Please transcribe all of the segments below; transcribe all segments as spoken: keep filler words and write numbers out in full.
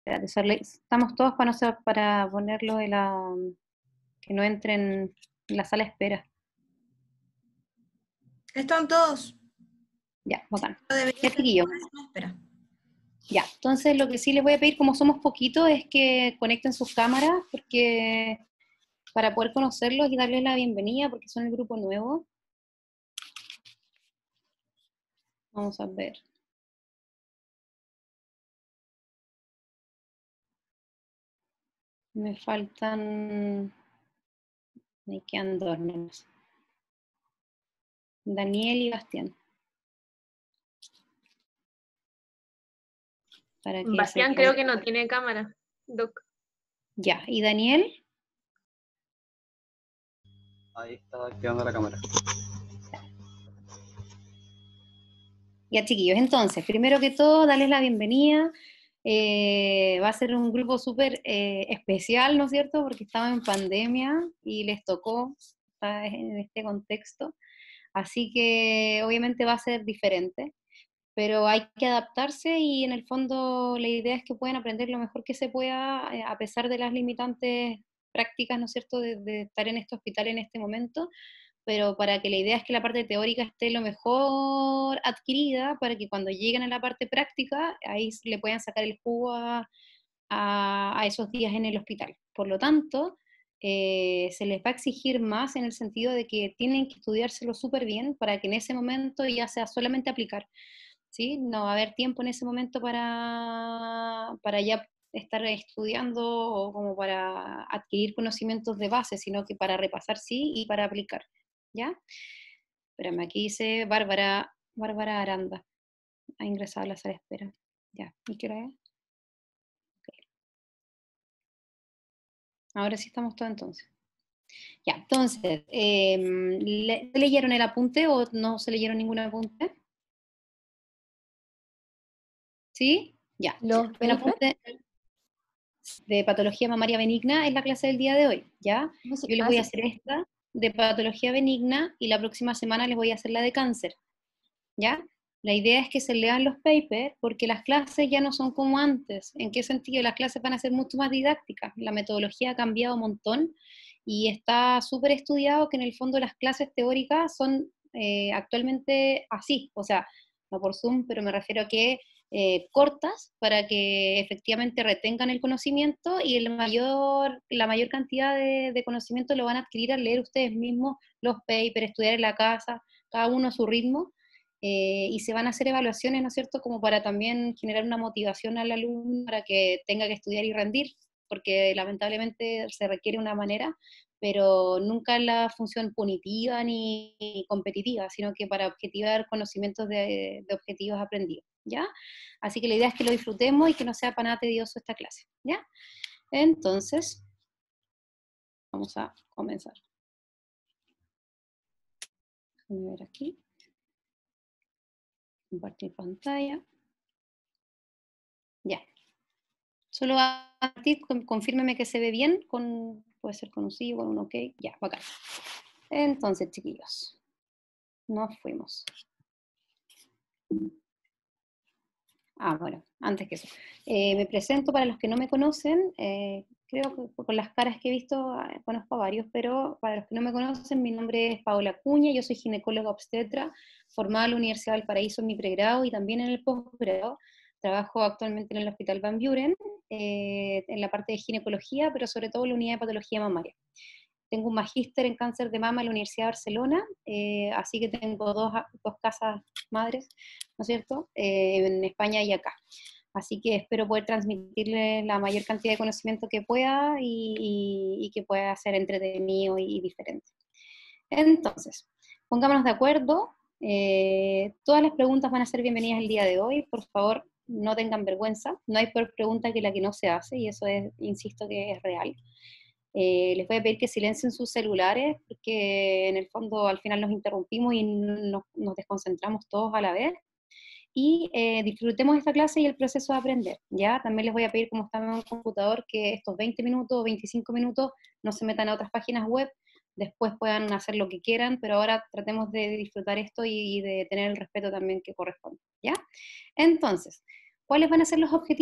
Espérate, Sorley, estamos todos para, no ser- para ponerlo de la... que no entren en la sala de espera. Están todos. Ya, bacán. Debería Ya, estar chiquillos. en espera. Ya, entonces lo que sí les voy a pedir, como somos poquitos, es que conecten sus cámaras, porque para poder conocerlos y darles la bienvenida, porque son el grupo nuevo. Vamos a ver. Me faltan... Me quedan dos nomás. Daniel y Bastián. Para que se Bastián creo que conecten. no tiene cámara, Doc. Ya, ¿y Daniel? Ahí está activando la cámara. Ya, chiquillos, entonces, primero que todo, darles la bienvenida. Eh, va a ser un grupo súper eh, especial, ¿no es cierto? Porque estaban en pandemia y les tocó estar en este contexto. Así que obviamente va a ser diferente, pero hay que adaptarse y en el fondo la idea es que puedan aprender lo mejor que se pueda, eh, a pesar de las limitantes prácticas, ¿no es cierto?, de, de estar en este hospital en este momento, pero para que la idea es que la parte teórica esté lo mejor adquirida, para que cuando lleguen a la parte práctica, ahí le puedan sacar el jugo a, a, a esos días en el hospital. Por lo tanto, eh, se les va a exigir más en el sentido de que tienen que estudiárselo súper bien para que en ese momento ya sea solamente aplicar, ¿sí? No va a haber tiempo en ese momento para, para ya estar estudiando o como para adquirir conocimientos de base, sino que para repasar sí y para aplicar, ¿ya? Espérame, aquí dice Bárbara, Bárbara Aranda, ha ingresado a la sala de espera. Ya, ¿y qué hora es? Okay. Ahora sí estamos todos entonces. Ya, entonces, eh, ¿le, ¿leyeron el apunte o no se leyeron ningún apunte? ¿Sí? Ya. ¿Los Un papers? apunte de patología mamaria benigna es la clase del día de hoy, ¿ya? Yo les Ah, voy a sí. hacer esta de patología benigna y la próxima semana les voy a hacer la de cáncer, ¿ya? La idea es que se lean los papers porque las clases ya no son como antes. ¿En qué sentido? Las clases van a ser mucho más didácticas. La metodología ha cambiado un montón y está súper estudiado que en el fondo las clases teóricas son eh, actualmente así, o sea, no por Zoom, pero me refiero a que eh, cortas para que efectivamente retengan el conocimiento y el mayor, la mayor cantidad de, de conocimiento lo van a adquirir al leer ustedes mismos los papers, estudiar en la casa, cada uno a su ritmo, eh, y se van a hacer evaluaciones, ¿no es cierto?, como para también generar una motivación al alumno para que tenga que estudiar y rendir, porque lamentablemente se requiere una manera, pero nunca en la función punitiva ni competitiva, sino que para objetivar conocimientos de, de objetivos aprendidos, ¿ya? Así que la idea es que lo disfrutemos y que no sea para nada tedioso esta clase, ¿ya? Entonces, vamos a comenzar. Déjame ver aquí. Compartir pantalla. Ya. Solo a ti, confírmeme que se ve bien, con, puede ser con un sí o con un ok. Ya, bacán. Entonces, chiquillos, nos fuimos. Ah, bueno, antes que eso. Eh, me presento para los que no me conocen. Eh, creo que por las caras que he visto, eh, conozco a varios, pero para los que no me conocen, mi nombre es Paola Cuña, yo soy ginecóloga obstetra, formada en la Universidad del Paraíso en mi pregrado y también en el posgrado. Trabajo actualmente en el Hospital Van Buren, eh, en la parte de ginecología, pero sobre todo en la unidad de patología mamaria. Tengo un magíster en cáncer de mama en la Universidad de Barcelona, eh, así que tengo dos, dos casas madres, ¿no es cierto?, eh, en España y acá. Así que espero poder transmitirle la mayor cantidad de conocimiento que pueda y, y, y que pueda ser entretenido y, y diferente. Entonces, pongámonos de acuerdo. Eh, todas las preguntas van a ser bienvenidas el día de hoy. Por favor, no tengan vergüenza. No hay peor pregunta que la que no se hace, y eso es, insisto, que es real. Eh, les voy a pedir que silencien sus celulares, porque en el fondo al final nos interrumpimos y nos, nos desconcentramos todos a la vez. Y eh, disfrutemos esta clase y el proceso de aprender, ¿ya? También les voy a pedir, como están en un computador, que estos veinte minutos o veinticinco minutos no se metan a otras páginas web, después puedan hacer lo que quieran, pero ahora tratemos de disfrutar esto y de tener el respeto también que corresponde, ¿ya? Entonces, ¿cuáles van a ser los objetivos?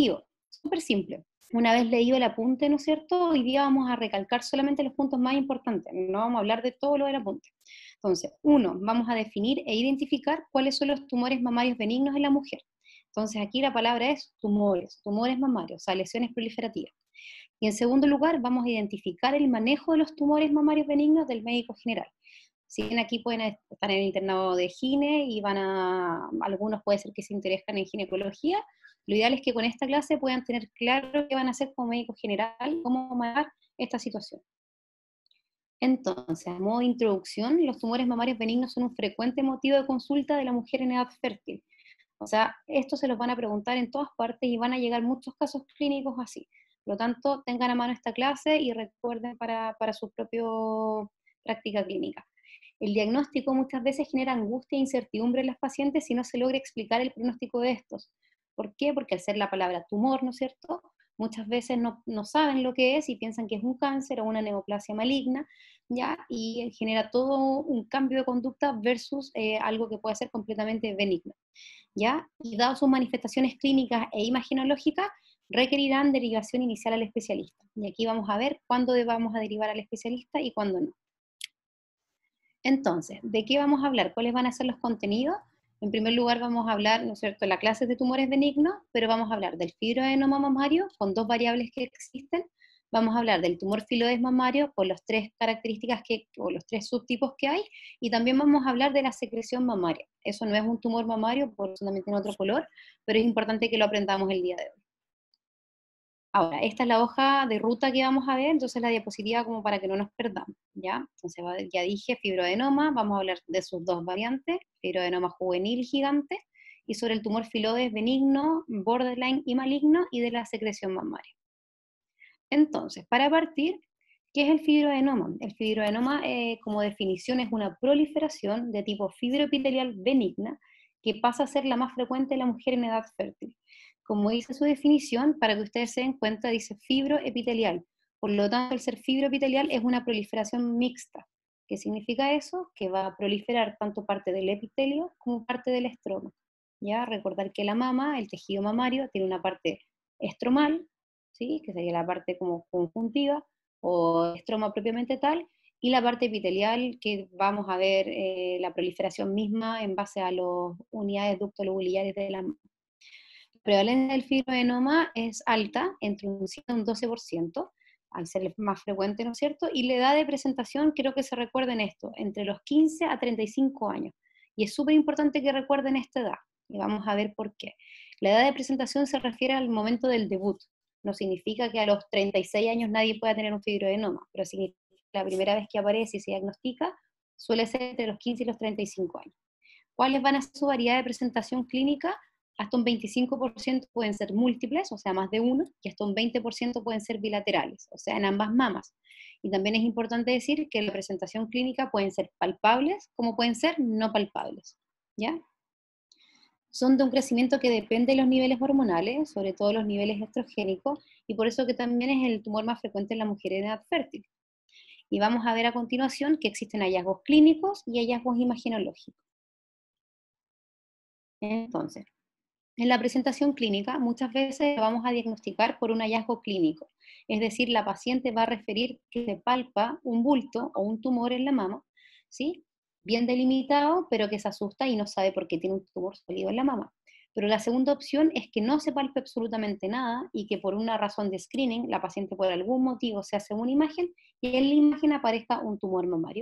Súper simple. Una vez leído el apunte, ¿no es cierto? Hoy día vamos a recalcar solamente los puntos más importantes, no vamos a hablar de todo lo del apunte. Entonces, uno, vamos a definir e identificar cuáles son los tumores mamarios benignos en la mujer. Entonces, aquí la palabra es tumores, tumores mamarios, o sea, lesiones proliferativas. Y en segundo lugar, vamos a identificar el manejo de los tumores mamarios benignos del médico general. Si bien aquí pueden estar en el internado de gine y van a, algunos puede ser que se interesen en ginecología, lo ideal es que con esta clase puedan tener claro qué van a hacer como médico general, cómo manejar esta situación. Entonces, a modo de introducción, los tumores mamarios benignos son un frecuente motivo de consulta de la mujer en edad fértil. O sea, esto se los van a preguntar en todas partes y van a llegar muchos casos clínicos así. Por lo tanto, tengan a mano esta clase y recuerden para, para su propia práctica clínica. El diagnóstico muchas veces genera angustia e incertidumbre en las pacientes si no se logra explicar el pronóstico de estos. ¿Por qué? Porque al ser la palabra tumor, ¿no es cierto?, muchas veces no, no saben lo que es y piensan que es un cáncer o una neoplasia maligna, ¿ya? Y genera todo un cambio de conducta versus eh, algo que puede ser completamente benigno, ¿ya? Y dado sus manifestaciones clínicas e imaginológicas, requerirán derivación inicial al especialista. Y aquí vamos a ver cuándo vamos a derivar al especialista y cuándo no. Entonces, ¿de qué vamos a hablar? ¿Cuáles van a ser los contenidos? En primer lugar vamos a hablar, ¿no es cierto?, la clase de tumores benignos, pero vamos a hablar del fibroadenoma mamario con dos variables que existen. Vamos a hablar del tumor filodes mamario con las tres características que, o los tres subtipos que hay, y también vamos a hablar de la secreción mamaria. Eso no es un tumor mamario, por eso también tiene otro color, pero es importante que lo aprendamos el día de hoy. Ahora, esta es la hoja de ruta que vamos a ver, entonces la diapositiva como para que no nos perdamos, ¿ya? Entonces ya dije fibroadenoma, vamos a hablar de sus dos variantes, fibroadenoma juvenil gigante, y sobre el tumor filodes benigno, borderline y maligno, y de la secreción mamaria. Entonces, para partir, ¿qué es el fibroadenoma? El fibroadenoma, eh, como definición, es una proliferación de tipo fibroepitelial benigna que pasa a ser la más frecuente en la mujer en edad fértil. Como dice su definición, para que ustedes se den cuenta, dice fibroepitelial. Por lo tanto, el ser fibroepitelial es una proliferación mixta. ¿Qué significa eso? Que va a proliferar tanto parte del epitelio como parte del estroma. ¿Ya? Recordar que la mama, el tejido mamario, tiene una parte estromal, ¿sí?, que sería la parte como conjuntiva, o estroma propiamente tal, y la parte epitelial, que vamos a ver eh, la proliferación misma en base a las unidades ductolobularias de la mama. La prevalencia del fibroadenoma es alta, entre un siete y un doce por ciento, al ser más frecuente, ¿no es cierto? Y la edad de presentación, quiero que se recuerden esto, entre los quince a treinta y cinco años. Y es súper importante que recuerden esta edad, y vamos a ver por qué. La edad de presentación se refiere al momento del debut. No significa que a los treinta y seis años nadie pueda tener un fibroadenoma, pero significa que la primera vez que aparece y se diagnostica suele ser entre los quince y los treinta y cinco años. ¿Cuáles van a ser su variedad de presentación clínica? Hasta un veinticinco por ciento pueden ser múltiples, o sea, más de uno, y hasta un veinte por ciento pueden ser bilaterales, o sea, en ambas mamas. Y también es importante decir que la presentación clínica pueden ser palpables, como pueden ser no palpables, ¿ya? Son de un crecimiento que depende de los niveles hormonales, sobre todo los niveles estrogénicos, y por eso que también es el tumor más frecuente en la mujer en edad fértil. Y vamos a ver a continuación que existen hallazgos clínicos y hallazgos imaginológicos. Entonces, en la presentación clínica, muchas veces vamos a diagnosticar por un hallazgo clínico, es decir, la paciente va a referir que se palpa un bulto o un tumor en la mama, ¿sí?, bien delimitado, pero que se asusta y no sabe por qué tiene un tumor sólido en la mama. Pero la segunda opción es que no se palpe absolutamente nada y que por una razón de screening la paciente por algún motivo se hace una imagen y en la imagen aparezca un tumor mamario.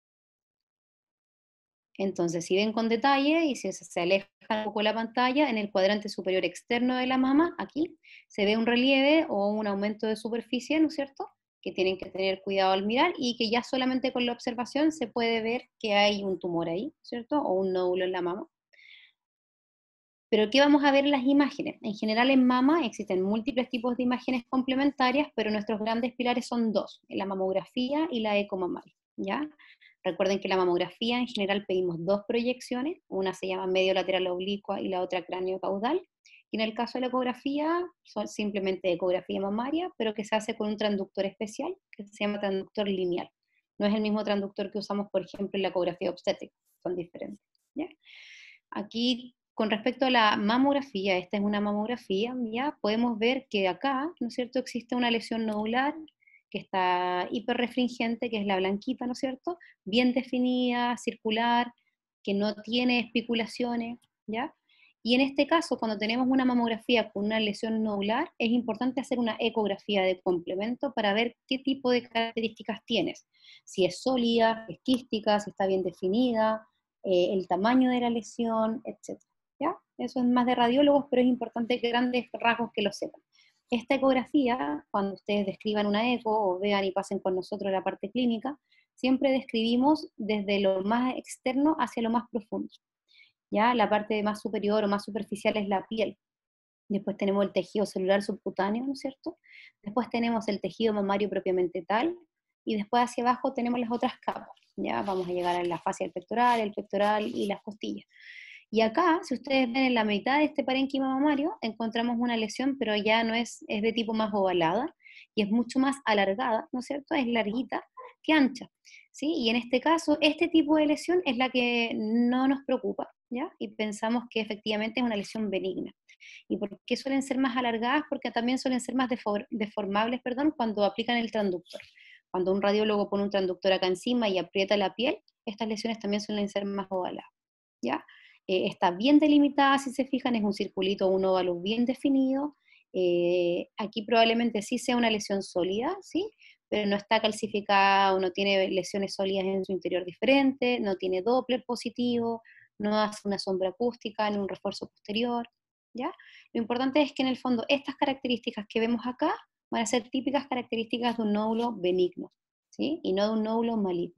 Entonces, si ven con detalle y si se aleja un poco la pantalla, en el cuadrante superior externo de la mama, aquí, se ve un relieve o un aumento de superficie, ¿no es cierto?, que tienen que tener cuidado al mirar y que ya solamente con la observación se puede ver que hay un tumor ahí, ¿cierto?, o un nódulo en la mama. Pero ¿qué vamos a ver en las imágenes? En general en mama existen múltiples tipos de imágenes complementarias, pero nuestros grandes pilares son dos, la mamografía y la ecomamaria, ¿ya? Recuerden que la mamografía en general pedimos dos proyecciones, una se llama medio lateral oblicua y la otra cráneo caudal, y en el caso de la ecografía son simplemente ecografía mamaria, pero que se hace con un transductor especial que se llama transductor lineal. No es el mismo transductor que usamos, por ejemplo, en la ecografía obstétrica, son diferentes, ¿ya? Aquí Con respecto a la mamografía, esta es una mamografía, ya podemos ver que acá, ¿no es cierto?, existe una lesión nodular que está hiperrefringente, que es la blanquita, ¿no es cierto?, bien definida, circular, que no tiene especulaciones, ¿ya? Y en este caso, cuando tenemos una mamografía con una lesión nodular, es importante hacer una ecografía de complemento para ver qué tipo de características tienes. Si es sólida, es quística, si está bien definida, eh, el tamaño de la lesión, etcétera. ¿Ya? Eso es más de radiólogos, pero es importante que grandes rasgos que lo sepan. Esta ecografía, cuando ustedes describan una eco o vean y pasen con nosotros la parte clínica, siempre describimos desde lo más externo hacia lo más profundo. ¿Ya? La parte más superior o más superficial es la piel. Después tenemos el tejido celular subcutáneo, ¿no es cierto? Después tenemos el tejido mamario propiamente tal, y después hacia abajo tenemos las otras capas. ¿Ya? Vamos a llegar a la fascia del pectoral, el pectoral y las costillas. Y acá, si ustedes ven en la mitad de este parénquima mamario, encontramos una lesión, pero ya no es, es de tipo más ovalada, y es mucho más alargada, ¿no es cierto? Es larguita que ancha, ¿sí? Y en este caso, este tipo de lesión es la que no nos preocupa, ¿ya? Y pensamos que efectivamente es una lesión benigna. ¿Y por qué suelen ser más alargadas? Porque también suelen ser más defor deformables, perdón, cuando aplican el transductor. Cuando un radiólogo pone un transductor acá encima y aprieta la piel, estas lesiones también suelen ser más ovaladas, ¿ya? Eh, está bien delimitada, si se fijan, es un circulito, un óvalo bien definido. Eh, aquí probablemente sí sea una lesión sólida, ¿sí? Pero no está calcificada o no tiene lesiones sólidas en su interior diferente, no tiene Doppler positivo, no hace una sombra acústica en un refuerzo posterior, ¿ya? Lo importante es que en el fondo estas características que vemos acá van a ser típicas características de un nódulo benigno, ¿sí? Y no de un nódulo maligno.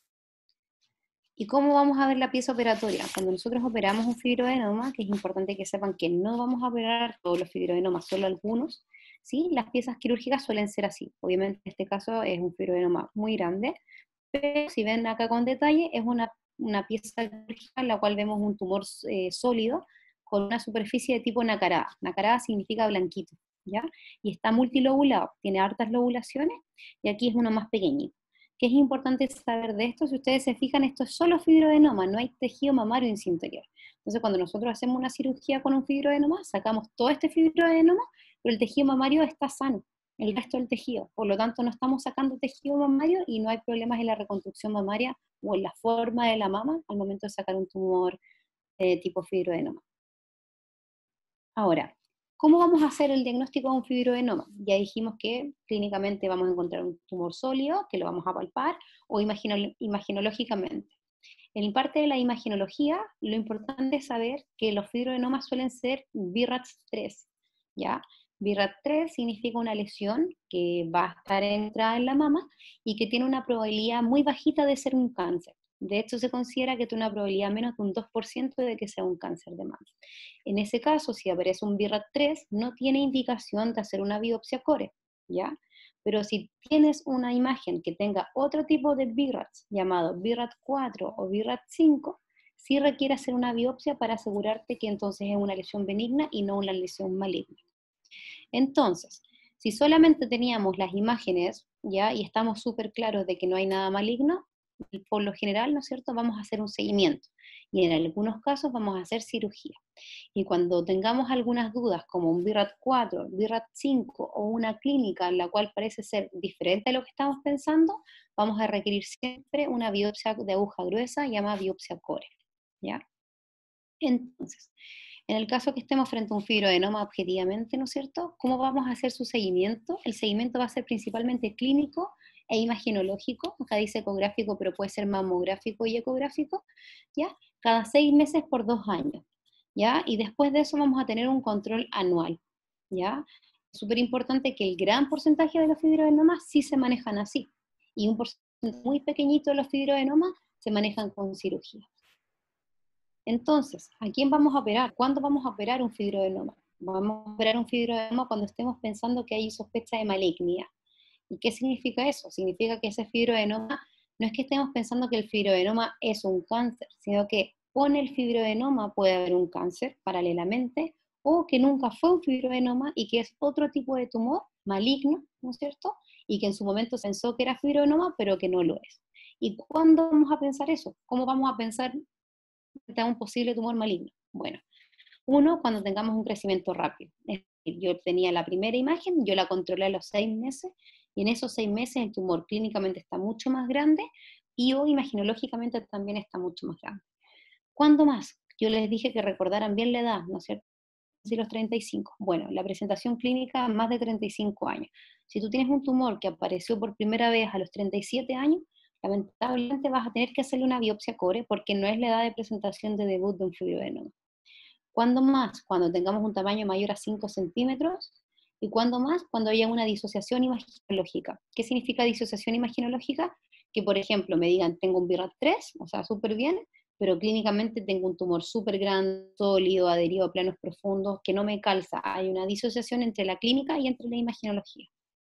¿Y cómo vamos a ver la pieza operatoria? Cuando nosotros operamos un fibroadenoma, que es importante que sepan que no vamos a operar todos los fibroadenomas, solo algunos, ¿sí? Las piezas quirúrgicas suelen ser así. Obviamente en este caso es un fibroadenoma muy grande, pero si ven acá con detalle, es una, una pieza quirúrgica en la cual vemos un tumor eh, sólido con una superficie de tipo nacarada. Nacarada significa blanquito, ¿ya? Y está multilobulado, tiene hartas lobulaciones, y aquí es uno más pequeñito. ¿Qué es importante saber de esto? Si ustedes se fijan, esto es solo fibroadenoma, no hay tejido mamario en su interior. Entonces, cuando nosotros hacemos una cirugía con un fibroadenoma, sacamos todo este fibroadenoma, pero el tejido mamario está sano, el resto del tejido. Por lo tanto, no estamos sacando tejido mamario y no hay problemas en la reconstrucción mamaria o en la forma de la mama al momento de sacar un tumor de tipo fibroadenoma. Ahora, ¿cómo vamos a hacer el diagnóstico de un fibroadenoma? Ya dijimos que clínicamente vamos a encontrar un tumor sólido, que lo vamos a palpar, o imagino, imaginológicamente. En parte de la imaginología, lo importante es saber que los fibroadenomas suelen ser B R A T tres, ¿ya? B R A T tres significa una lesión que va a estar entrada en la mama y que tiene una probabilidad muy bajita de ser un cáncer. De hecho, se considera que tiene una probabilidad menos de un dos por ciento de que sea un cáncer de mama. En ese caso, si aparece un B R A T tres, no tiene indicación de hacer una biopsia core, ¿ya? Pero si tienes una imagen que tenga otro tipo de B R A Ts, llamado B R A T cuatro o B R A T cinco, sí requiere hacer una biopsia para asegurarte que entonces es una lesión benigna y no una lesión maligna. Entonces, si solamente teníamos las imágenes, ¿ya? Y estamos súper claros de que no hay nada maligno, por lo general, ¿no es cierto?, vamos a hacer un seguimiento. Y en algunos casos vamos a hacer cirugía. Y cuando tengamos algunas dudas, como un B R A T cuatro, B R A T cinco o una clínica en la cual parece ser diferente a lo que estamos pensando, vamos a requerir siempre una biopsia de aguja gruesa llamada biopsia core, ¿ya? Entonces, en el caso que estemos frente a un fibroadenoma objetivamente, ¿no es cierto?, ¿cómo vamos a hacer su seguimiento? El seguimiento va a ser principalmente clínico e imaginológico, acá dice ecográfico, pero puede ser mamográfico y ecográfico, ¿ya? Cada seis meses por dos años, ¿ya? Y después de eso vamos a tener un control anual, ¿ya? Es súper importante que el gran porcentaje de los fibroadenomas sí se manejan así, y un porcentaje muy pequeñito de los fibroadenomas se manejan con cirugía. Entonces, ¿a quién vamos a operar? ¿Cuándo vamos a operar un fibroadenoma? Vamos a operar un fibroadenoma cuando estemos pensando que hay sospecha de malignidad. ¿Y qué significa eso? Significa que ese fibroadenoma, no es que estemos pensando que el fibroadenoma es un cáncer, sino que con el fibroadenoma puede haber un cáncer paralelamente, o que nunca fue un fibroadenoma y que es otro tipo de tumor maligno, ¿no es cierto? Y que en su momento se pensó que era fibroadenoma, pero que no lo es. ¿Y cuándo vamos a pensar eso? ¿Cómo vamos a pensar frente a un posible tumor maligno? Bueno, Uno, cuando tengamos un crecimiento rápido. Es decir, yo tenía la primera imagen, yo la controlé a los seis meses, y en esos seis meses el tumor clínicamente está mucho más grande, y o imaginológicamente también está mucho más grande. ¿Cuándo más? Yo les dije que recordaran bien la edad, ¿no es cierto? Si los treinta y cinco. Bueno, la presentación clínica, más de treinta y cinco años. Si tú tienes un tumor que apareció por primera vez a los treinta y siete años, lamentablemente vas a tener que hacerle una biopsia core porque no es la edad de presentación de debut de un fibroadenoma. ¿Cuándo más? Cuando tengamos un tamaño mayor a cinco centímetros. ¿Y cuándo más? Cuando haya una disociación imaginológica. ¿Qué significa disociación imaginológica? Que, por ejemplo, me digan, tengo un BIRAT tres, o sea, súper bien, pero clínicamente tengo un tumor súper grande, sólido, adherido a planos profundos, que no me calza. Hay una disociación entre la clínica y entre la imaginología.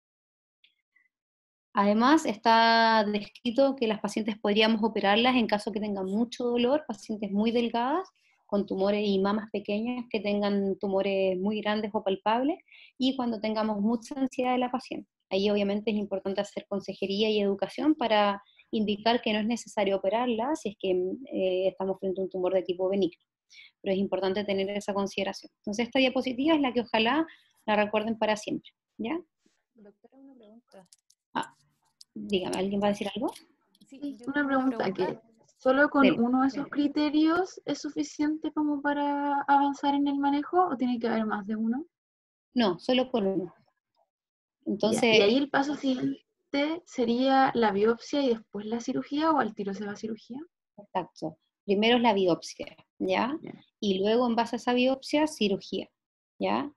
Además, está descrito que las pacientes podríamos operarlas en caso que tengan mucho dolor, pacientes muy delgadas, con tumores y mamas pequeñas que tengan tumores muy grandes o palpables, y cuando tengamos mucha ansiedad de la paciente. Ahí obviamente es importante hacer consejería y educación para indicar que no es necesario operarla si es que eh, estamos frente a un tumor de tipo benigno. Pero es importante tener esa consideración. Entonces esta diapositiva es la que ojalá la recuerden para siempre, ¿ya? Doctora, una pregunta. Ah, dígame, ¿alguien va a decir algo? Sí, Sí, yo una tengo una pregunta pregunta. que solo con Dele. uno de esos criterios es suficiente como para avanzar en el manejo o tiene que haber más de uno. No, solo con uno. Ya, y ahí Entonces, el paso siguiente sería la biopsia y después la cirugía o al tiro se va a cirugía. exacto. Primero es la biopsia, ¿ya? Ya. Y luego, en base a esa biopsia, cirugía, ¿ya?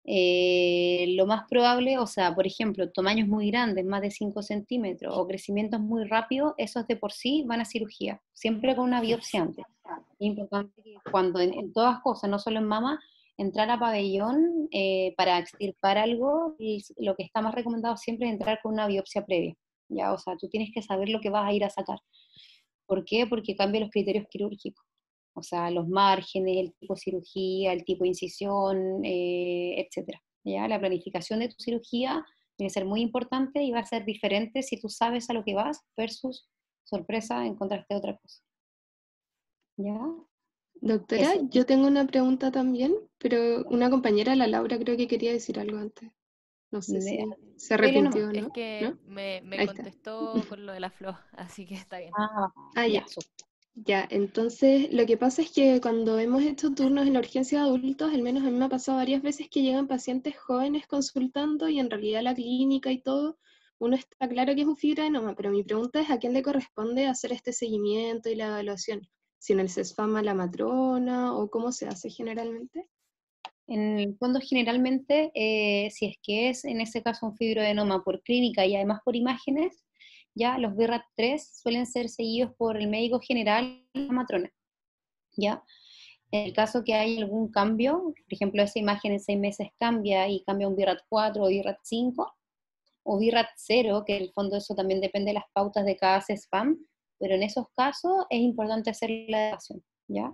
Eh, lo más probable, o sea, por ejemplo, tamaños muy grandes, más de cinco centímetros, o crecimientos muy rápidos, esos de por sí van a cirugía, siempre con una biopsia antes. Es importante que cuando en, en todas cosas, no solo en mama, entrar a pabellón eh, para extirpar algo, y lo que está más recomendado siempre es entrar con una biopsia previa, ¿ya? O sea, tú tienes que saber lo que vas a ir a sacar. ¿Por qué? Porque cambia los criterios quirúrgicos. O sea, los márgenes, el tipo de cirugía, el tipo de incisión, eh, etcétera. ¿Ya? La planificación de tu cirugía tiene que ser muy importante y va a ser diferente si tú sabes a lo que vas versus, sorpresa, encontraste otra cosa. ¿Ya? Doctora, Eso. yo tengo una pregunta también, pero una compañera, la Laura, creo que quería decir algo antes. No sé si se Dele nomás. arrepintió o Es no. que ¿No? me, me Ahí está. contestó con lo de la flor, así que está bien. Ah, Ah, ya, ya. súper. Ya, entonces lo que pasa es que cuando hemos hecho turnos en la urgencia de adultos, al menos a mí me ha pasado varias veces que llegan pacientes jóvenes consultando y en realidad la clínica y todo, uno está claro que es un fibroadenoma, pero mi pregunta es a quién le corresponde hacer este seguimiento y la evaluación. Si en el CESFAM a la matrona o cómo se hace generalmente. En el fondo, generalmente, eh, si es que es en ese caso un fibroadenoma por clínica y además por imágenes, ya los BIRAT tres suelen ser seguidos por el médico general y la matrona, ¿ya? En el caso que hay algún cambio, por ejemplo, esa imagen en seis meses cambia y cambia a un BIRAT cuatro o BIRAT cinco, o BIRAT cero, que en el fondo eso también depende de las pautas de cada CESFAM, pero en esos casos es importante hacer la evaluación, ¿ya?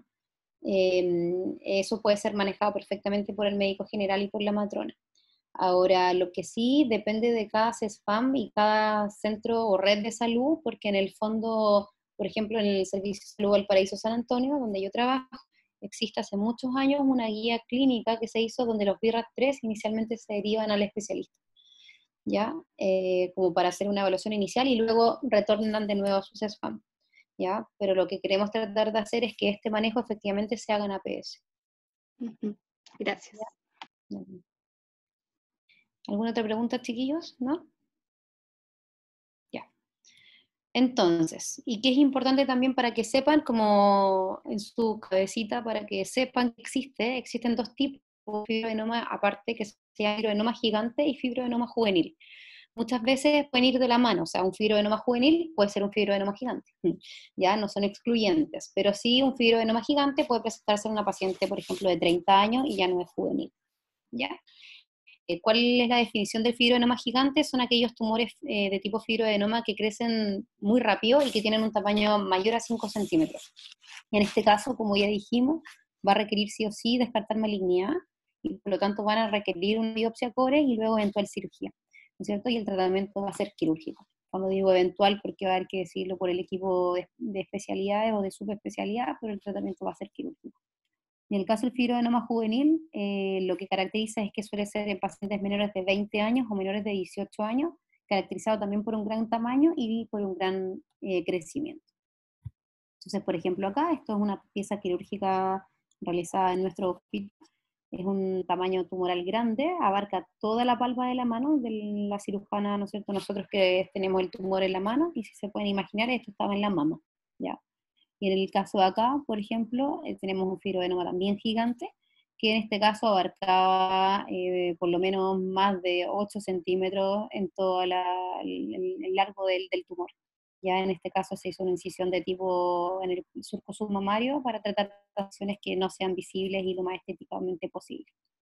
Eh, eso puede ser manejado perfectamente por el médico general y por la matrona. Ahora, lo que sí depende de cada CESFAM y cada centro o red de salud, porque en el fondo, por ejemplo, en el Servicio de Salud Valparaíso San Antonio, donde yo trabajo, existe hace muchos años una guía clínica que se hizo donde los BIRAT tres inicialmente se derivan al especialista, ¿ya? Eh, como para hacer una evaluación inicial y luego retornan de nuevo a su CESFAM. ¿Ya? Pero lo que queremos tratar de hacer es que este manejo efectivamente se haga en A P S. Ujú. Gracias. ¿Ya? ¿Alguna otra pregunta, chiquillos? ¿No? Ya. Entonces, y que es importante también para que sepan, como en su cabecita, para que sepan que existe, existen dos tipos de fibroadenoma, aparte que se llama fibroadenoma gigante y fibroadenoma juvenil. Muchas veces pueden ir de la mano, o sea, un fibroadenoma juvenil puede ser un fibroadenoma gigante, ya no son excluyentes, pero sí un fibroadenoma gigante puede presentarse en una paciente, por ejemplo, de treinta años y ya no es juvenil, ¿ya? Eh, ¿Cuál es la definición del fibroadenoma gigante? Son aquellos tumores eh, de tipo fibroadenoma que crecen muy rápido y que tienen un tamaño mayor a cinco centímetros. En este caso, como ya dijimos, va a requerir sí o sí descartar malignidad y por lo tanto van a requerir una biopsia core y luego eventual cirugía, ¿no es cierto? Y el tratamiento va a ser quirúrgico. Cuando digo eventual, porque va a haber que decirlo por el equipo de, de especialidades o de subespecialidad, pero el tratamiento va a ser quirúrgico. En el caso del fibroadenoma juvenil, eh, lo que caracteriza es que suele ser en pacientes menores de veinte años o menores de dieciocho años, caracterizado también por un gran tamaño y por un gran eh, crecimiento. Entonces, por ejemplo, acá, esto es una pieza quirúrgica realizada en nuestro hospital, es un tamaño tumoral grande, abarca toda la palma de la mano de la cirujana, ¿no es cierto? Nosotros que tenemos el tumor en la mano, y si se pueden imaginar, esto estaba en la mama, ¿ya? Y en el caso de acá, por ejemplo, eh, tenemos un fibroadenoma también gigante, que en este caso abarcaba eh, por lo menos más de ocho centímetros en todo la, el, el largo del, del tumor. Ya en este caso se hizo una incisión de tipo en el surco submamario para tratar acciones que no sean visibles y lo más estéticamente posible.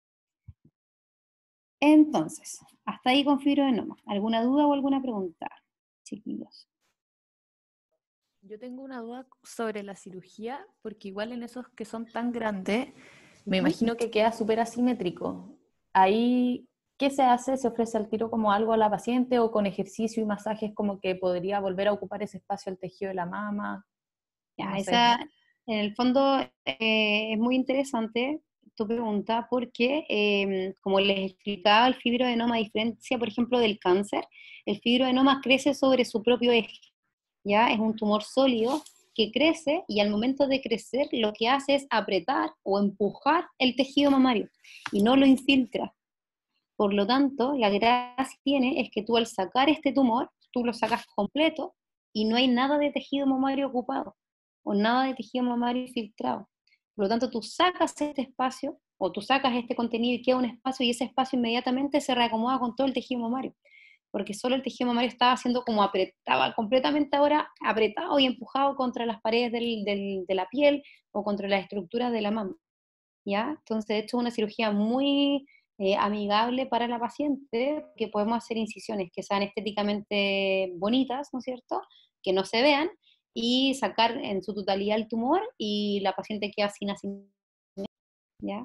Entonces, hasta ahí con fibroadenoma. ¿Alguna duda o alguna pregunta, chiquillos? Yo tengo una duda sobre la cirugía, porque igual en esos que son tan grandes, me imagino que queda súper asimétrico. Ahí, ¿qué se hace? ¿Se ofrece al tiro como algo a la paciente o con ejercicio y masajes como que podría volver a ocupar ese espacio el tejido de la mama? Ya, No sé. esa, en el fondo eh, es muy interesante tu pregunta porque, eh, como les explicaba, el fibroadenoma, a diferencia, por ejemplo, del cáncer, el fibroadenoma crece sobre su propio eje, ¿ya? Es un tumor sólido que crece y al momento de crecer lo que hace es apretar o empujar el tejido mamario y no lo infiltra. Por lo tanto, la gracia que tiene es que tú al sacar este tumor, tú lo sacas completo y no hay nada de tejido mamario ocupado o nada de tejido mamario infiltrado. Por lo tanto, tú sacas este espacio o tú sacas este contenido y queda un espacio y ese espacio inmediatamente se reacomoda con todo el tejido mamario, porque solo el tejido mamario estaba siendo como apretado, completamente ahora apretado y empujado contra las paredes del, del, de la piel o contra las estructuras de la mama, ¿ya? Entonces, de hecho, es una cirugía muy eh, amigable para la paciente, que podemos hacer incisiones que sean estéticamente bonitas, ¿no es cierto?, que no se vean, y sacar en su totalidad el tumor, y la paciente queda sin asimetría, ¿ya?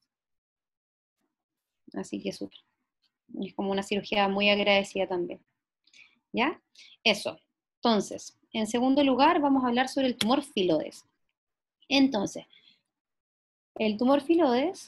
Así que súper. Es como una cirugía muy agradecida también, ¿ya? Eso. Entonces, en segundo lugar, vamos a hablar sobre el tumor filodes. Entonces, el tumor filodes,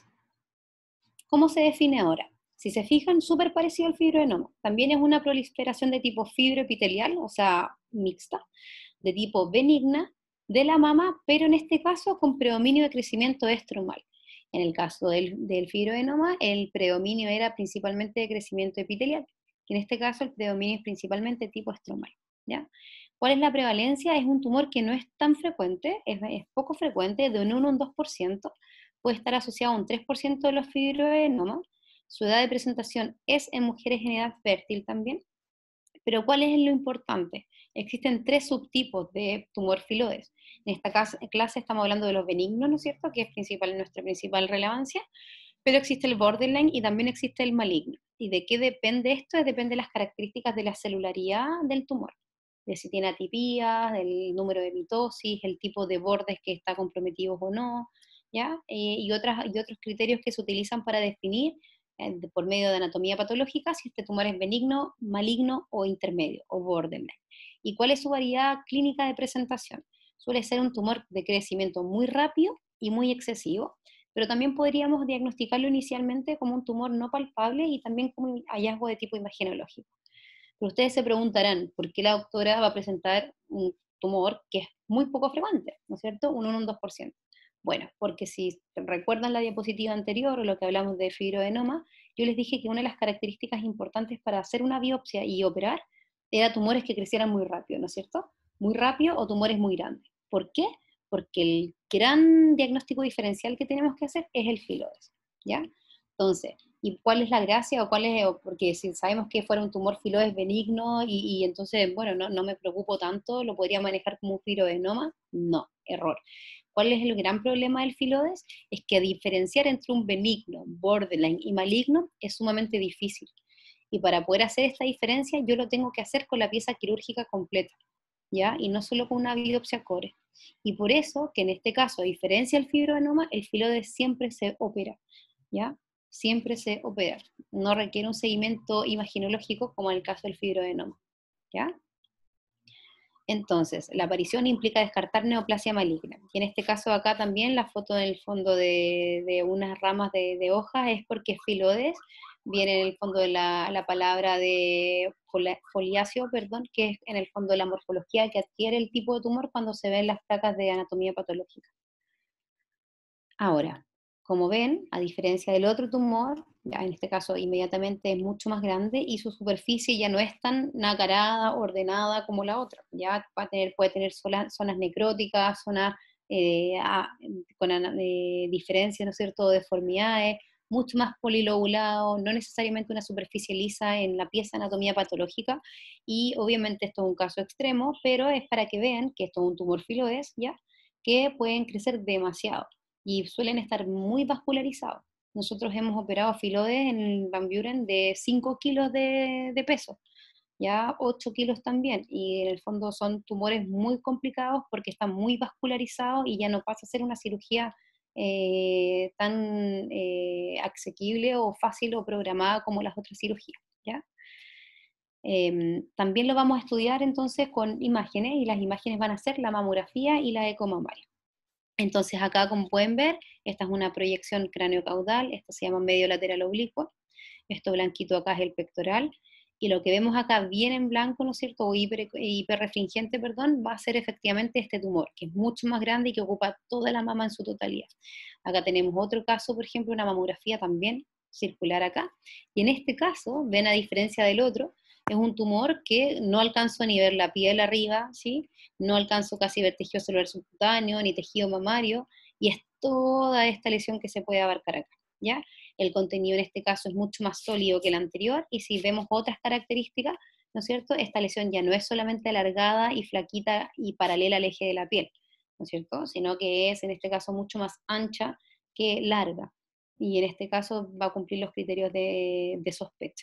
¿cómo se define ahora? Si se fijan, súper parecido al fibroadenoma. También es una proliferación de tipo fibroepitelial, o sea, mixta, de tipo benigna, de la mama, pero en este caso con predominio de crecimiento estromal. En el caso del, del fibroadenoma, el predominio era principalmente de crecimiento epitelial, y en este caso el predominio es principalmente tipo estromal, ¿ya? ¿Cuál es la prevalencia? Es un tumor que no es tan frecuente, es, es poco frecuente, de un uno a un dos por ciento, puede estar asociado a un tres por ciento de los fibroadenomas. Su edad de presentación es en mujeres en edad fértil también. Pero ¿cuál es lo importante? Existen tres subtipos de tumor filodes. En esta clase estamos hablando de los benignos, ¿no es cierto?, que es principal, nuestra principal relevancia, pero existe el borderline y también existe el maligno. ¿Y de qué depende esto? Depende de las características de la celularidad del tumor, de si tiene atipías, del número de mitosis, el tipo de bordes que está comprometidos o no, ¿ya? Eh, y, otras, y otros criterios que se utilizan para definir eh, por medio de anatomía patológica si este tumor es benigno, maligno o intermedio, o borderline. ¿Y cuál es su variedad clínica de presentación? Suele ser un tumor de crecimiento muy rápido y muy excesivo, pero también podríamos diagnosticarlo inicialmente como un tumor no palpable y también como un hallazgo de tipo imagenológico. Pero ustedes se preguntarán, ¿por qué la doctora va a presentar un tumor que es muy poco frecuente, ¿no es cierto? Un uno a un dos por ciento. Bueno, porque si recuerdan la diapositiva anterior o lo que hablamos de fibroadenoma, yo les dije que una de las características importantes para hacer una biopsia y operar era tumores que crecieran muy rápido, ¿no es cierto? Muy rápido o tumores muy grandes. ¿Por qué? Porque el gran diagnóstico diferencial que tenemos que hacer es el filodes, ¿ya? Entonces, ¿y cuál es la gracia? O cuál es, porque si sabemos que fuera un tumor filodes benigno y, y entonces, bueno, no, no me preocupo tanto, ¿lo podría manejar como un fibroadenoma? No, error. ¿Cuál es el gran problema del filodes? Es que diferenciar entre un benigno, borderline y maligno es sumamente difícil. Y para poder hacer esta diferencia, yo lo tengo que hacer con la pieza quirúrgica completa, ¿ya? Y no solo con una biopsia core. Y por eso, que en este caso, a diferencia del fibroadenoma, el filodes siempre se opera, ¿ya? Siempre se opera. No requiere un seguimiento imaginológico como en el caso del fibroadenoma, ¿ya? Entonces, la aparición implica descartar neoplasia maligna. Y en este caso acá también la foto en el fondo de, de unas ramas de, de hojas es porque filodes viene en el fondo de la, la palabra de foliáceo, perdón, que es en el fondo de la morfología que adquiere el tipo de tumor cuando se ven las placas de anatomía patológica. Ahora, como ven, a diferencia del otro tumor, ya en este caso inmediatamente es mucho más grande y su superficie ya no es tan nacarada, ordenada como la otra. Ya va a tener, puede tener zonas, zonas necróticas, zonas eh, a, con eh, diferencias, ¿no es cierto?, deformidades, mucho más polilobulado, no necesariamente una superficie lisa en la pieza de anatomía patológica, y obviamente esto es un caso extremo, pero es para que vean que esto es un tumor filodes, ¿ya?, que pueden crecer demasiado y suelen estar muy vascularizados. Nosotros hemos operado filodes en Van Buren de cinco kilos de, de peso, ya ocho kilos también, y en el fondo son tumores muy complicados porque están muy vascularizados y ya no pasa a ser una cirugía eh, tan eh, asequible o fácil o programada como las otras cirugías, ¿ya? Eh, también lo vamos a estudiar entonces con imágenes, y las imágenes van a ser la mamografía y la eco mamaria. Entonces acá, como pueden ver, esta es una proyección cráneo-caudal, esto se llama medio lateral oblicuo, esto blanquito acá es el pectoral, y lo que vemos acá bien en blanco, ¿no es cierto?, o hiper, hiperrefringente, perdón, va a ser efectivamente este tumor, que es mucho más grande y que ocupa toda la mama en su totalidad. Acá tenemos otro caso, por ejemplo, una mamografía también circular acá, y en este caso, ven a diferencia del otro, es un tumor que no alcanzo ni ver la piel arriba, ¿sí?, no alcanzo casi ver tejido celular subcutáneo, ni tejido mamario, y es toda esta lesión que se puede abarcar acá, ¿ya? El contenido en este caso es mucho más sólido que el anterior, y si vemos otras características, ¿no es cierto?, esta lesión ya no es solamente alargada y flaquita y paralela al eje de la piel, ¿no es cierto?, sino que es en este caso mucho más ancha que larga, y en este caso va a cumplir los criterios de, de sospecha.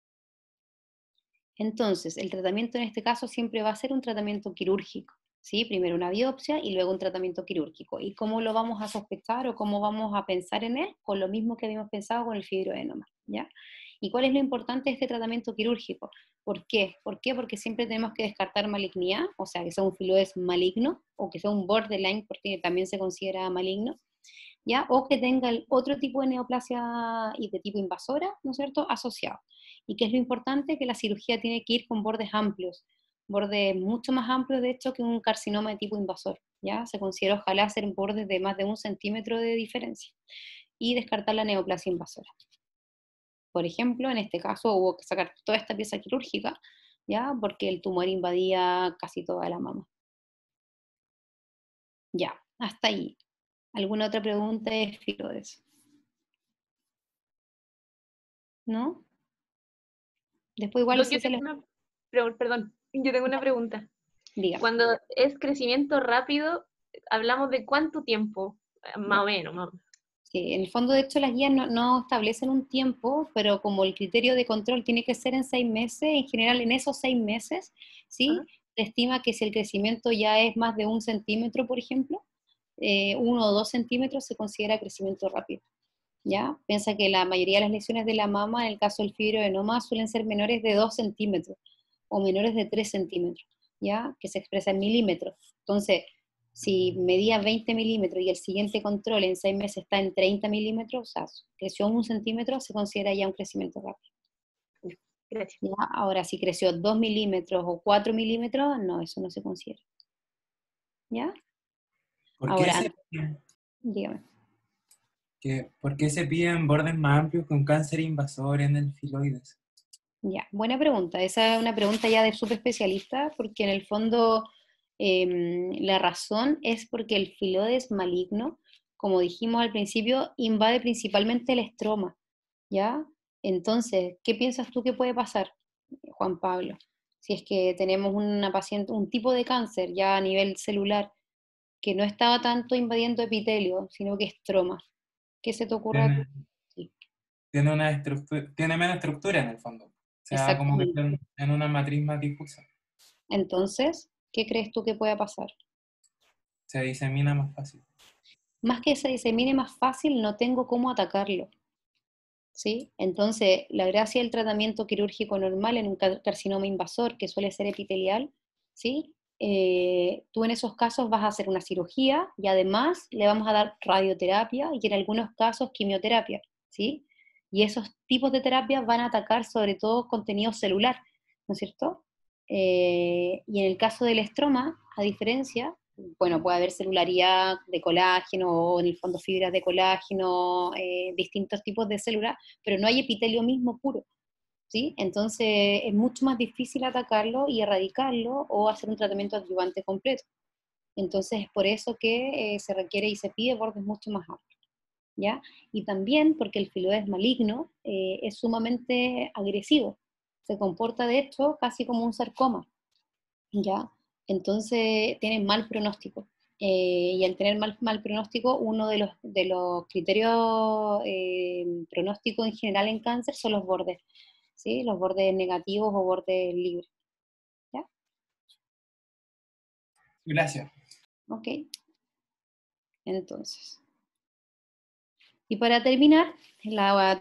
Entonces, el tratamiento en este caso siempre va a ser un tratamiento quirúrgico, ¿sí? Primero una biopsia y luego un tratamiento quirúrgico. ¿Y cómo lo vamos a sospechar o cómo vamos a pensar en él? Con lo mismo que habíamos pensado con el fibroadenoma, ¿ya? ¿Y cuál es lo importante de este tratamiento quirúrgico? ¿Por qué? ¿Por qué? Porque siempre tenemos que descartar malignidad, o sea, que sea un filodes maligno, o que sea un borderline, porque también se considera maligno, ¿ya? O que tenga el otro tipo de neoplasia y de tipo invasora, ¿no es cierto?, asociado. ¿Y qué es lo importante? Que la cirugía tiene que ir con bordes amplios, bordes mucho más amplios, de hecho, que un carcinoma de tipo invasor, ¿ya? Se considera ojalá hacer bordes de más de un centímetro de diferencia, y descartar la neoplasia invasora. Por ejemplo, en este caso hubo que sacar toda esta pieza quirúrgica, ¿ya?, porque el tumor invadía casi toda la mama. Ya, hasta ahí. ¿Alguna otra pregunta de filodes? ¿No? Después igual Doc, si yo se tengo les... una pre- perdón, yo tengo una pregunta. Diga. Cuando es crecimiento rápido, hablamos de cuánto tiempo, más o menos, más o menos. Sí, en el fondo, de hecho, las guías no, no establecen un tiempo, pero como el criterio de control tiene que ser en seis meses, en general en esos seis meses, ¿sí? Ajá. Se estima que si el crecimiento ya es más de un centímetro, por ejemplo, eh, uno o dos centímetros, se considera crecimiento rápido, ¿ya? Piensa que la mayoría de las lesiones de la mama, en el caso del fibroadenoma, suelen ser menores de dos centímetros, o menores de tres centímetros, ¿ya?, que se expresa en milímetros. Entonces, si medía veinte milímetros y el siguiente control en seis meses está en treinta milímetros, o sea, creció un centímetro, se considera ya un crecimiento rápido. Gracias. ¿Ya? Ahora, si creció dos milímetros o cuatro milímetros, no, eso no se considera. ¿Ya? ¿Por qué, Ahora, se, piden- dígame. que- por qué se piden bordes más amplios con cáncer invasor en el filoides? Ya, buena pregunta. Esa es una pregunta ya de subespecialista, porque en el fondo eh, la razón es porque el filodes maligno, como dijimos al principio, invade principalmente el estroma, ¿ya? Entonces, ¿qué piensas tú que puede pasar, Juan Pablo? Si es que tenemos una paciente, un tipo de cáncer ya a nivel celular, que no estaba tanto invadiendo epitelio, sino que estroma. ¿Qué se te ocurre a ti? Tiene, Sí, tiene, una estructura, tiene menos estructura en el fondo. O sea, como que está exactamente. en, en una matriz más difusa. Entonces, ¿qué crees tú que pueda pasar? Se disemina más fácil. Más que se disemine más fácil, no tengo cómo atacarlo, ¿sí? Entonces, la gracia del tratamiento quirúrgico normal en un car- carcinoma invasor, que suele ser epitelial, ¿sí?, eh, tú en esos casos vas a hacer una cirugía y además le vamos a dar radioterapia y en algunos casos quimioterapia, ¿sí? Y esos tipos de terapias van a atacar sobre todo contenido celular, ¿no es cierto? Eh, y en el caso del estroma, a diferencia, bueno, puede haber celularidad de colágeno o en el fondo fibras de colágeno, eh, distintos tipos de células, pero no hay epitelio mismo puro, ¿sí? Entonces es mucho más difícil atacarlo y erradicarlo o hacer un tratamiento adyuvante completo. Entonces es por eso que eh, se requiere y se pide bordes mucho más amplios, ¿ya? Y también porque el filodes maligno eh, es sumamente agresivo, se comporta de hecho casi como un sarcoma, ¿ya? Entonces tienen mal pronóstico. Eh, y al tener mal, mal pronóstico, uno de los, de los criterios eh, pronósticos en general en cáncer son los bordes, ¿sí? Los bordes negativos o bordes libres, ¿ya? Gracias. Ok. Entonces. Y para terminar, la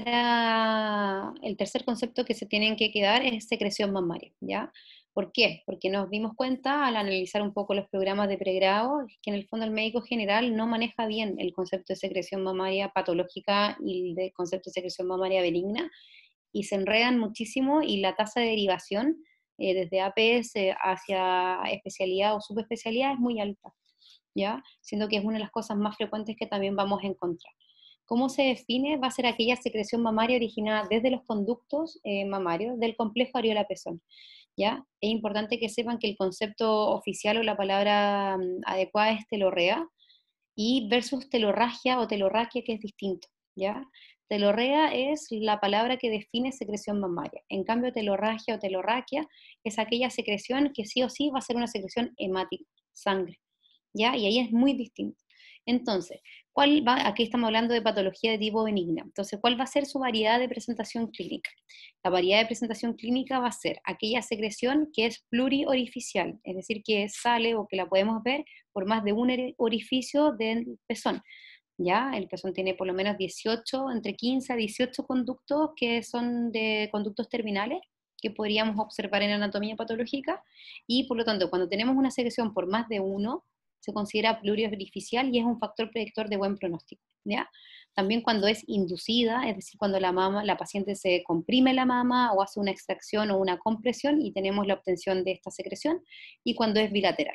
tercera, el tercer concepto que se tienen que quedar es secreción mamaria, ¿ya? ¿Por qué? Porque nos dimos cuenta al analizar un poco los programas de pregrado que en el fondo el médico general no maneja bien el concepto de secreción mamaria patológica y el concepto de secreción mamaria benigna, y se enredan muchísimo y la tasa de derivación eh, desde A P S hacia especialidad o subespecialidad es muy alta, ¿ya? Siendo que es una de las cosas más frecuentes que también vamos a encontrar. ¿Cómo se define? Va a ser aquella secreción mamaria originada desde los conductos eh, mamarios del complejo areola-pezón, ¿ya? Es importante que sepan que el concepto oficial o la palabra um, adecuada es telorrea, y versus telorragia o telorraquia, que es distinto, ¿ya? Telorrea es la palabra que define secreción mamaria. En cambio, telorragia o telorraquia es aquella secreción que sí o sí va a ser una secreción hemática, sangre, ¿ya? Y ahí es muy distinto. Entonces, ¿cuál va? Aquí estamos hablando de patología de tipo benigna. Entonces, ¿cuál va a ser su variedad de presentación clínica? La variedad de presentación clínica va a ser aquella secreción que es pluriorificial, es decir, que sale o que la podemos ver por más de un orificio del pezón. ¿Ya? El pezón tiene por lo menos dieciocho, entre quince a dieciocho conductos que son de conductos terminales que podríamos observar en anatomía patológica, y por lo tanto, cuando tenemos una secreción por más de uno, se considera pluriorificial y es un factor predictor de buen pronóstico, ¿ya? También cuando es inducida, es decir, cuando la mama, la paciente se comprime la mama o hace una extracción o una compresión y tenemos la obtención de esta secreción, y cuando es bilateral.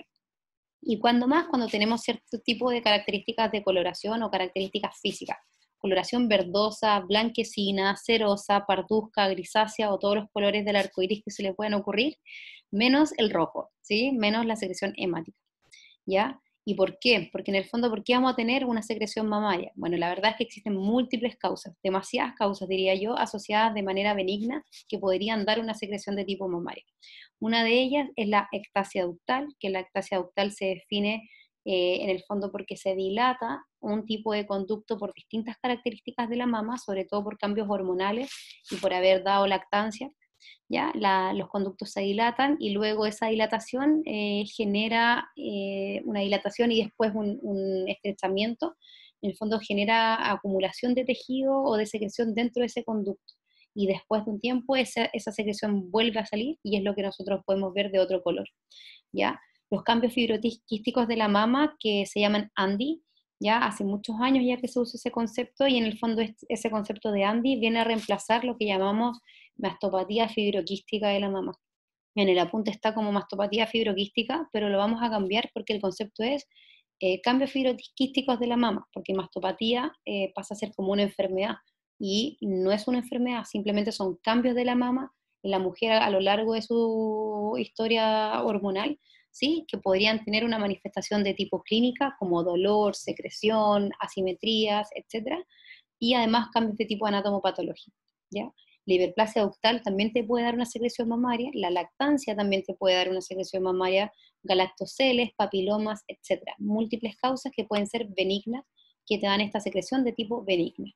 Y cuando más, cuando tenemos cierto tipo de características de coloración o características físicas. Coloración verdosa, blanquecina, cerosa, parduzca, grisácea o todos los colores del arco iris que se le pueden ocurrir, menos el rojo, ¿sí? Menos la secreción hemática, ¿ya? ¿Y por qué? Porque en el fondo, ¿por qué vamos a tener una secreción mamaria? Bueno, la verdad es que existen múltiples causas, demasiadas causas, diría yo, asociadas de manera benigna que podrían dar una secreción de tipo mamaria. Una de ellas es la ectasia ductal, que la ectasia ductal se define eh, en el fondo porque se dilata un tipo de conducto por distintas características de la mama, sobre todo por cambios hormonales y por haber dado lactancia. ¿Ya? La, los conductos se dilatan y luego esa dilatación eh, genera eh, una dilatación y después un, un estrechamiento. En el fondo genera acumulación de tejido o de secreción dentro de ese conducto. Y después de un tiempo esa, esa secreción vuelve a salir y es lo que nosotros podemos ver de otro color, ¿ya? Los cambios fibroquísticos de la mama, que se llaman A N D I, ya hace muchos años ya que se usa ese concepto, y en el fondo ese concepto de A N D I viene a reemplazar lo que llamamos mastopatía fibroquística de la mama. En el apunte está como mastopatía fibroquística, pero lo vamos a cambiar porque el concepto es eh, cambios fibroquísticos de la mama, porque mastopatía eh, pasa a ser como una enfermedad, y no es una enfermedad, simplemente son cambios de la mama en la mujer a lo largo de su historia hormonal, ¿sí? Que podrían tener una manifestación de tipo clínica, como dolor, secreción, asimetrías, etcétera, y además cambios de tipo anatomopatológico, ¿ya? La hiperplasia ductal también te puede dar una secreción mamaria, la lactancia también te puede dar una secreción mamaria, galactoceles, papilomas, etcétera. Múltiples causas que pueden ser benignas, que te dan esta secreción de tipo benigna.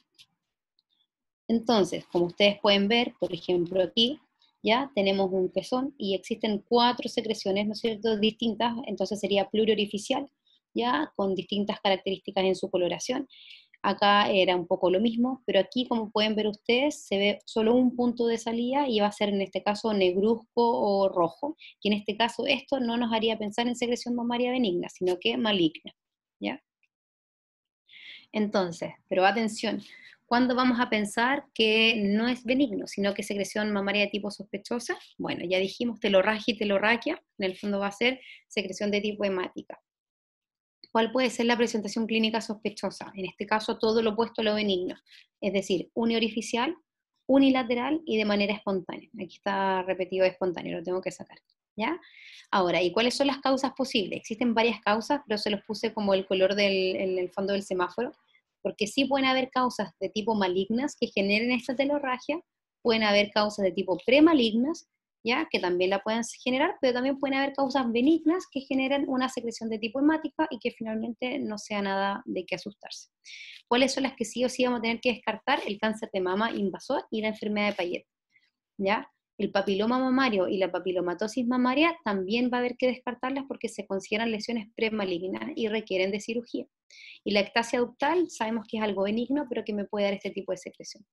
Entonces, como ustedes pueden ver, por ejemplo aquí, ya tenemos un pezón y existen cuatro secreciones, ¿no es cierto?, distintas, entonces sería pluriorificial, ya, con distintas características en su coloración. Acá era un poco lo mismo, pero aquí, como pueden ver ustedes, se ve solo un punto de salida y va a ser en este caso negruzco o rojo, y en este caso esto no nos haría pensar en secreción mamaria benigna, sino que maligna, ¿ya? Entonces, pero atención, ¿cuándo vamos a pensar que no es benigno, sino que es secreción mamaria de tipo sospechosa? Bueno, ya dijimos telorragia y telorraquia, en el fondo va a ser secreción de tipo hemática. ¿Cuál puede ser la presentación clínica sospechosa? En este caso, todo lo opuesto a lo benigno, es decir, uniorificial, unilateral y de manera espontánea. Aquí está repetido espontáneo, lo tengo que sacar, ¿ya? Ahora, ¿y cuáles son las causas posibles? Existen varias causas, pero se los puse como el color del, en el fondo del semáforo, porque sí pueden haber causas de tipo malignas que generen esta telorragia, pueden haber causas de tipo premalignas, ¿ya? Que también la pueden generar, pero también pueden haber causas benignas que generen una secreción de tipo hemática y que finalmente no sea nada de qué asustarse. ¿Cuáles son las que sí o sí vamos a tener que descartar? El cáncer de mama invasor y la enfermedad de Payet, ¿ya? El papiloma mamario y la papilomatosis mamaria también va a haber que descartarlas porque se consideran lesiones premalignas y requieren de cirugía. Y la ectasia ductal sabemos que es algo benigno, pero que me puede dar este tipo de secreción.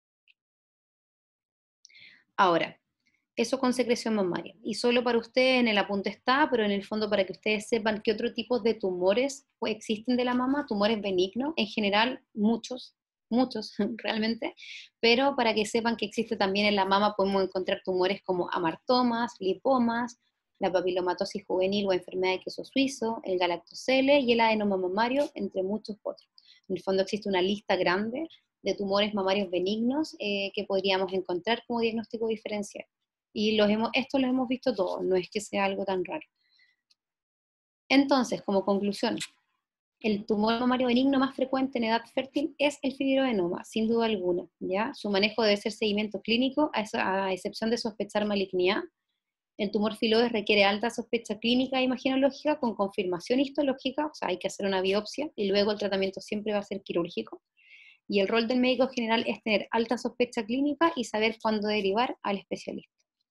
Ahora, eso con secreción mamaria. Y solo para ustedes en el apunte está, pero en el fondo para que ustedes sepan qué otro tipo de tumores pues, existen de la mama, tumores benignos, en general muchos, muchos realmente, pero para que sepan que existe también en la mama podemos encontrar tumores como amartomas, lipomas, la papilomatosis juvenil o enfermedad de queso suizo, el galactosele y el adenoma mamario, entre muchos otros. En el fondo existe una lista grande de tumores mamarios benignos eh, que podríamos encontrar como diagnóstico diferencial. Y los hemos, esto lo hemos visto todos, no es que sea algo tan raro. Entonces, como conclusión, el tumor mamario benigno más frecuente en edad fértil es el fibroadenoma, sin duda alguna, ¿ya? Su manejo debe ser seguimiento clínico, a, esa, a excepción de sospechar malignidad. El tumor filoide requiere alta sospecha clínica e imagenológica con confirmación histológica, o sea, hay que hacer una biopsia, y luego el tratamiento siempre va a ser quirúrgico. Y el rol del médico general es tener alta sospecha clínica y saber cuándo derivar al especialista.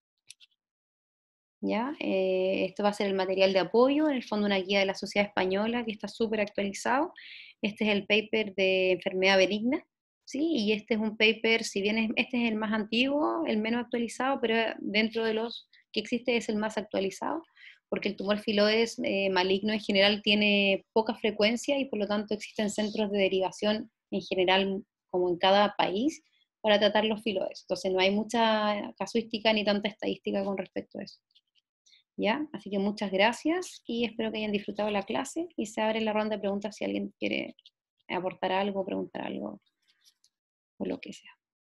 ¿Ya? Eh, esto va a ser el material de apoyo, en el fondo una guía de la Sociedad Española que está súper actualizado. Este es el paper de enfermedad benigna, ¿sí? Y este es un paper, si bien es, este es el más antiguo, el menos actualizado, pero dentro de los que existe es el más actualizado, porque el tumor filoides eh, maligno en general tiene poca frecuencia y por lo tanto existen centros de derivación en general como en cada país para tratar los filoides. Entonces no hay mucha casuística ni tanta estadística con respecto a eso. ¿Ya? Así que muchas gracias y espero que hayan disfrutado la clase y se abre la ronda de preguntas si alguien quiere aportar algo, preguntar algo o lo que sea.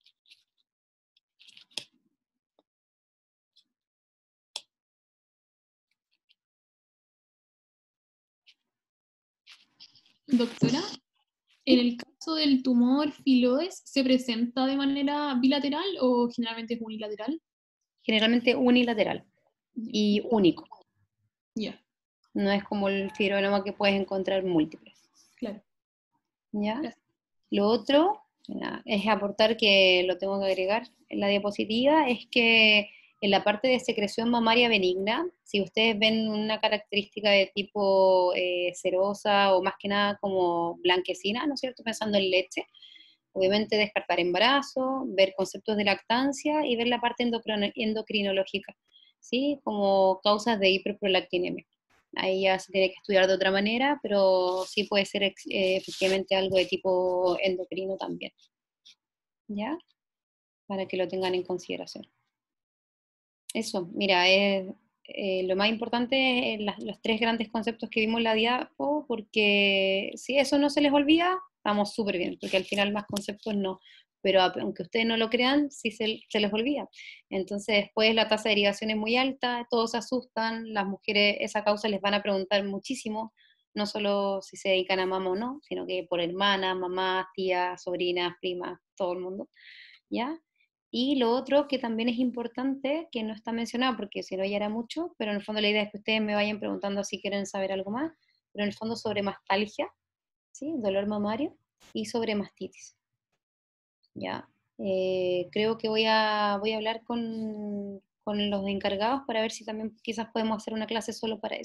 Doctora, en el caso del tumor filoides, ¿se presenta de manera bilateral o generalmente es unilateral? Generalmente unilateral y único. Ya, yeah. No es como el fibroadenoma que puedes encontrar múltiples. Claro. ¿Ya? Gracias. Lo otro ya, es aportar, que lo tengo que agregar en la diapositiva, es que en la parte de secreción mamaria benigna, si ustedes ven una característica de tipo eh, cerosa o más que nada como blanquecina, ¿no es cierto? Pensando en leche, obviamente descartar embarazo, ver conceptos de lactancia y ver la parte endocrinológica, ¿sí? Como causas de hiperprolactinemia. Ahí ya se tiene que estudiar de otra manera, pero sí puede ser eh, efectivamente algo de tipo endocrino también. ¿Ya? Para que lo tengan en consideración. Eso, mira, es, eh, lo más importante es las, los tres grandes conceptos que vimos en la diapo, porque si eso no se les olvida, estamos súper bien, porque al final más conceptos no, pero aunque ustedes no lo crean, sí se, se les olvida. Entonces después la tasa de derivación es muy alta, todos se asustan, las mujeres esa causa les van a preguntar muchísimo, no solo si se dedican a mamá o no, sino que por hermanas, mamás, tías, sobrinas, primas, todo el mundo, ¿ya? Y lo otro que también es importante, que no está mencionado, porque si no ya era mucho, pero en el fondo la idea es que ustedes me vayan preguntando si quieren saber algo más, pero en el fondo sobre mastalgia, ¿sí? Dolor mamario, y sobre mastitis. ¿Ya? Eh, creo que voy a, voy a hablar con, con los encargados para ver si también quizás podemos hacer una clase solo para eso.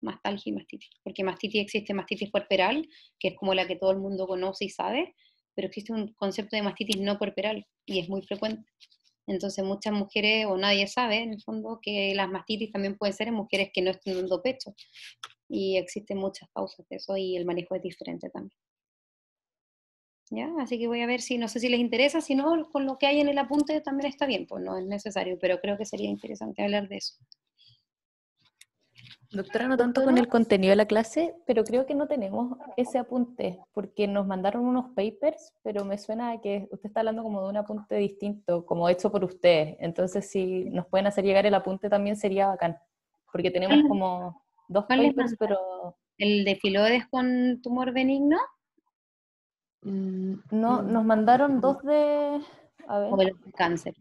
mastalgia y mastitis, porque mastitis existe mastitis puerperal, que es como la que todo el mundo conoce y sabe, pero existe un concepto de mastitis no puerperal, y es muy frecuente. Entonces muchas mujeres, o nadie sabe en el fondo, que las mastitis también pueden ser en mujeres que no estén dando pecho, y existen muchas causas de eso, y el manejo es diferente también. ¿Ya? Así que voy a ver si, no sé si les interesa, si no, con lo que hay en el apunte también está bien, pues no es necesario, pero creo que sería interesante hablar de eso. Doctora, no tanto con el contenido de la clase, pero creo que no tenemos ese apunte, porque nos mandaron unos papers, pero me suena a que usted está hablando como de un apunte distinto, como hecho por ustedes. Entonces, si nos pueden hacer llegar el apunte también sería bacán, porque tenemos ¿Cuál, como dos cuál les papers, mandaron? pero ¿El de filoides con tumor benigno? Mm, no, mm. nos mandaron dos de... A ver, ¿O el de cáncer?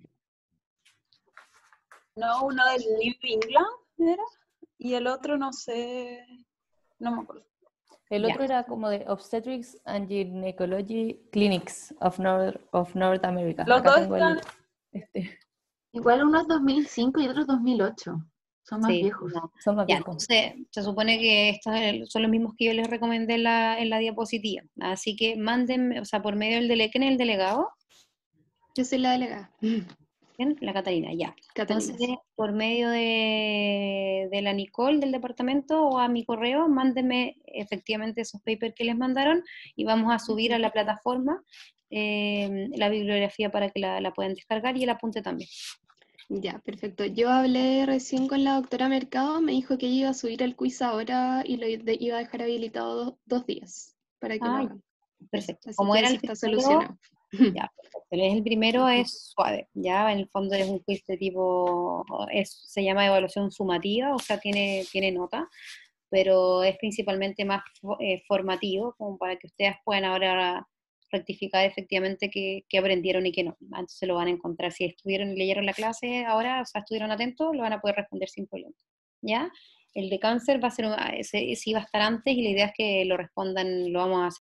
No, uno del New England era, y el otro no sé, no me acuerdo. el Ya. otro era como de Obstetrics and Gynecology Clinics of North, of North America. Los Acá dos tengo están, el... Este, Igual uno es dos mil cinco y otro es dos mil ocho. Son más Sí, viejos. no. son más Ya, viejos. entonces se supone que estos son los mismos que yo les recomendé en la, en la diapositiva. Así que mándenme, o sea, por medio del dele, ¿quién es el delegado? Yo soy la delegada. ¿Quién? La Catalina, ya. Catalina. Entonces, por medio de, de la Nicole del departamento o a mi correo, mándenme efectivamente esos papers que les mandaron y vamos a subir a la plataforma eh, la bibliografía para que la, la puedan descargar y el apunte también. Ya, perfecto. Yo hablé recién con la doctora Mercado, me dijo que ella iba a subir el quiz ahora y lo de- iba a dejar habilitado dos, dos días para que lo Ah, hagan. Eso, perfecto. así Como que era eso el está primero, solucionado. ya, perfecto. Es el primero es suave, ya, en el fondo es un quiz de tipo, es, se llama evaluación sumativa, o sea, tiene, tiene nota, pero es principalmente más fo- eh, formativo, como para que ustedes puedan ahora rectificar efectivamente qué, qué aprendieron y qué no. Entonces lo van a encontrar, si estuvieron y leyeron la clase ahora, o sea, estuvieron atentos, lo van a poder responder sin problema, ¿ya? El de cáncer va a ser, un- ese sí va a estar antes y la idea es que lo respondan, lo vamos a hacer